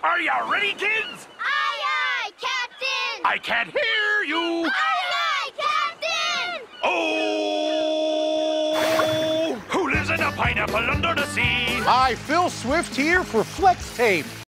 Are you ready, kids? Aye, aye, Captain! I can't hear you! Aye, aye, Captain! Oh! Who lives in a pineapple under the sea? Hi, Phil Swift here for Flex Tape.